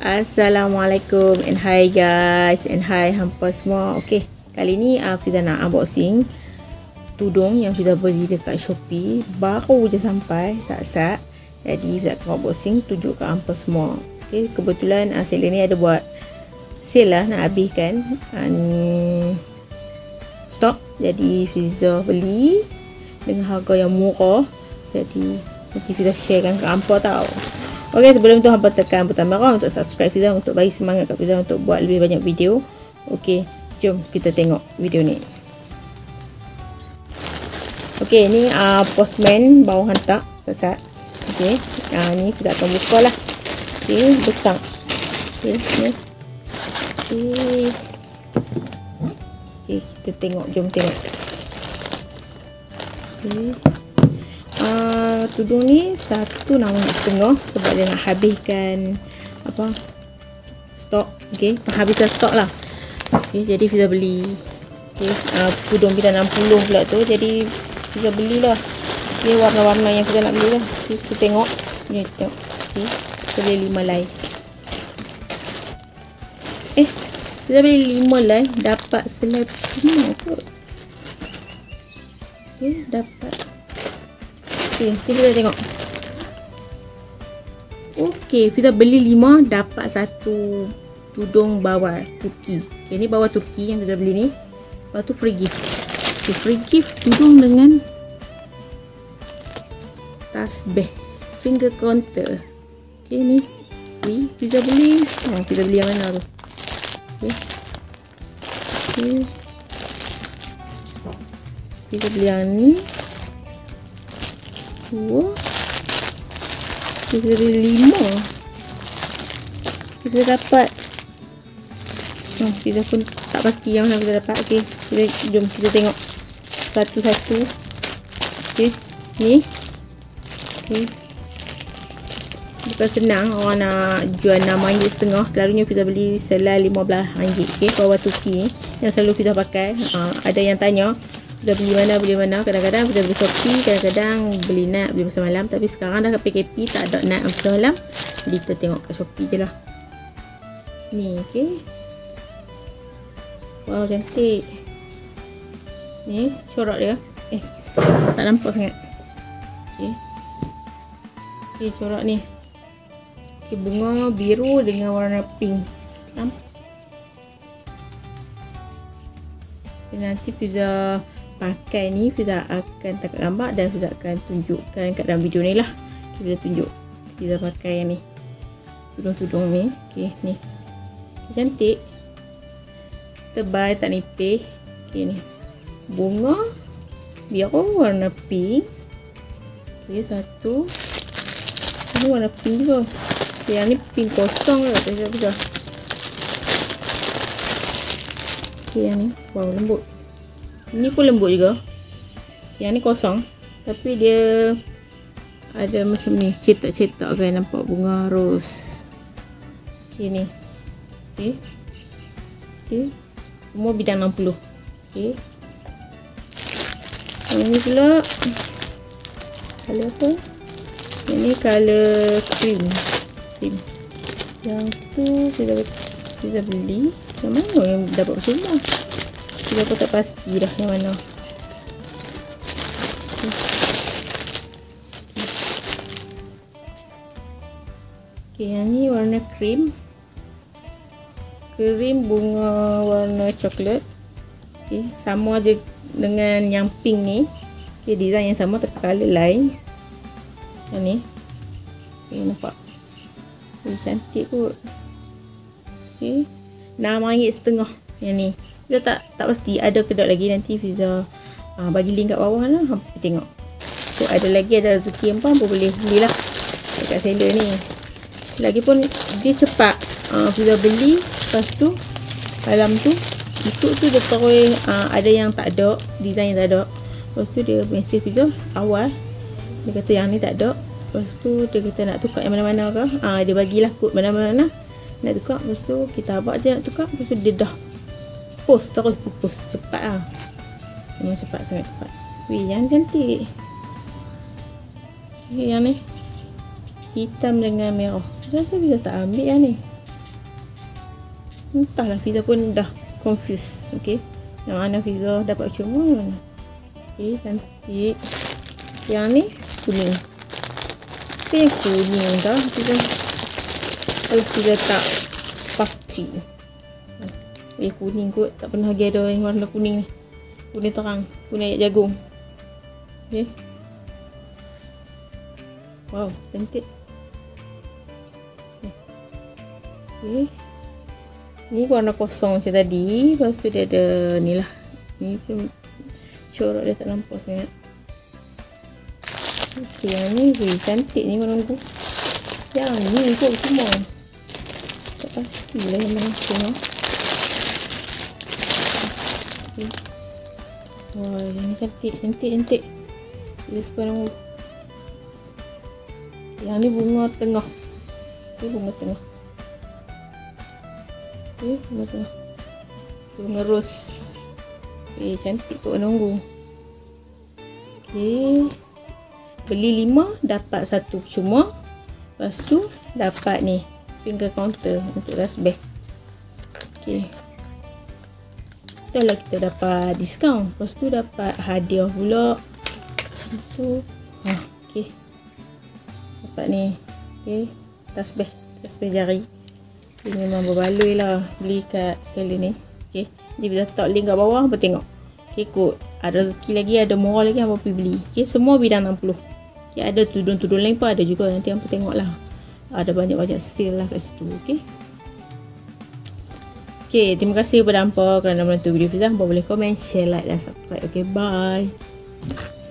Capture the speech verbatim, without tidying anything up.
Assalamualaikum and hi guys and hi hampa semua. Okey, kali ni uh, Fiza nak unboxing tudung yang Fiza beli dekat Shopee. Baru je sampai sat-sat. Jadi Fiza akan unboxing, tunjuk kat hampa semua. Okey, kebetulan uh, seller ni ada buat sale lah, nak habiskan um, stok. Jadi Fiza beli dengan harga yang murah. Jadi nanti Fiza sharekan kat hampa tau. Okey, sebelum tu hampa tekan butang merah untuk subscribe Fiza, untuk bagi semangat kat Fiza untuk buat lebih banyak video. Okey, jom kita tengok video ni. Okey, ni uh, postman baru hantar sat-sat. Okey, uh, ni Fiza akan buka lah. Okey, besar. Okey, ni. Okey. Okey, kita tengok, jom tengok. Okey. Uh, tudung ni satu enam setengah sebab dia nak habiskan apa stok. Okey, habiskan stok lah. Okey, jadi Fiza beli. Okey, uh, tudung kita enam puluh pula tu, jadi Fiza belilah. Okey, warna-warna yang Fiza nak beli lah. Okay, kita tengok. Ni tengok. Okey, kita beli lima lai. Eh, Fiza beli lima lai dapat selai semua kot. Okey, dapat. Okey, kita tengok. Okey, Fiza beli lima dapat satu tudung bawah Turki. Okey, ni bawah Turki yang Fiza beli ni. Lepas tu free gift. Okay, free gift tudung dengan tasbih finger counter. Okey, ni free. Fiza beli. Ha, Fiza beli yang mana tu? Okey. Okey. Fiza beli yang ni. Dua. Kita beli lima. Kita dapat. Oh, kita pun tak pasti yang mana kita dapat. Okey, kita jom kita tengok satu-satu. Okey, ni. Okey. Bukan senang orang nak jual enam ringgit setengah. Selalunya Fiza beli selai lima belas ringgit. Okey, bawah Turki yang selalu Fiza pakai. Uh, ada yang tanya Fiza beli mana, beli mana. Kadang-kadang Fiza beli Shopee, kadang-kadang beli Nat, beli Pasar Malam. Tapi sekarang dah ke P K P, tak ada Nat Pasar Malam. Jadi kita tengok kat Shopee je lah. Ni, okey. Wow, cantik. Ni, corak dia. Eh, tak nampak sangat. Okey. Okey, corak ni. Okey, bunga biru dengan warna pink. Nampak? Nanti Fiza pakai ni, Fiza akan tangkap gambar dan Fiza akan tunjukkan kat dalam video ni lah. Fiza tunjuk Fiza pakai yang ni, tudung-tudung ni. Okey, ni cantik, tebal, tak nipis. Okey, ni bunga biru warna pink. Okey, satu ini warna pink juga. Okay, yang ni pink kosong lah kata Fiza. Okey, yang ni wow, lembut. Ini pun lembut juga. Yang ni kosong, tapi dia ada macam ni, cetak-cetak kan, nampak bunga rose. Okey, ni. Okey. Okey. Semua bidang enam puluh. Okey. Yang ni pula color apa? Yang ni color cream. Cream. Yang tu kita kita beli. Yang mana yang dapat semua? Kita pun tak pasti dah yang mana. Okey, yang ni warna cream. Cream bunga warna coklat. Okey, sama je dengan yang pink ni. Okey, design yang sama tapi color lain. Yang ni. Okey, nampak. Ini cantik kot. Okey, enam ringgit setengah yang ni. Fiza tak tak pasti, ada ke tak lagi, nanti Fiza uh, bagi link kat bawah lah, hampa tengok. So ada lagi, ada rezeki hampa, hampa boleh belilah dekat seller ni. Lagipun dia cepat. uh, Fiza beli, lepas tu dalam tu esok tu dia terus uh, ada yang tak ada, design yang tak ada. Lepas tu dia message Fiza awal, dia kata yang ni tak ada. Lepas tu dia kata nak tukar yang mana-mana ke, uh, dia bagilah kod mana-mana nak tukar. Lepas tu kita abang je nak tukar. Lepas tu dia dah post, terus post cepat lah. Ini cepat, sangat cepat. Wih, yang cantik. Okay, yang ni hitam dengan merah. Rasa Fiza tak ambil yang ni. Entahlah, Fiza pun dah confused. Okay, yang mana Fiza dapat cuma. Okay, cantik. Yang ni kuning. Okay, yang kuning dah Fiza. Kalau Fiza tak pasti. Eh, kuning kot. Tak pernah lagi ada yang warna kuning ni. Kuning terang. Kuning ayam jagung. Okay. Wow, cantik. Okay. Ni warna kosong macam tadi. Lepas tu dia ada ni lah. Ni pun corak dia tak nampak sangat. Okay, yang ni weh, cantik ni warna tu. Yang ni kot semua. Tak pasti lah yang mana semua. Okay. Wah, yang ni cantik, cantik, cantik. Dia suka nama. Yang ni bunga tengah. Ni bunga tengah. Okay, bunga tengah. Bunga rose. Okay, cantik kot warna ungu. Okay. Beli lima, dapat satu cuma. Lepas tu, dapat ni. Finger counter untuk dust bag. Okay. Itulah kita dapat diskaun. Lepas tu, dapat hadiah pula. Itu. Ha, okay. Dapat ni. Okay. Dust bag. Dust bag jari. Dia memang berbaloi lah beli kat seller ni. Okay. Dia bisa letak link kat bawah. Hampa tengok. Okay, kot. Ada rezeki lagi. Ada murah lagi. Hampa pergi beli. Okay. Semua bidang enam puluh. Okay. Ada tudung-tudung lain pun ada juga. Nanti hampa tengok lah. Ada banyak-banyak sale lah kat situ. Okay. Okay. Terima kasih kepada hampa kerana menonton video Fiza. Hampa boleh komen, share, like dan subscribe. Okay. Bye.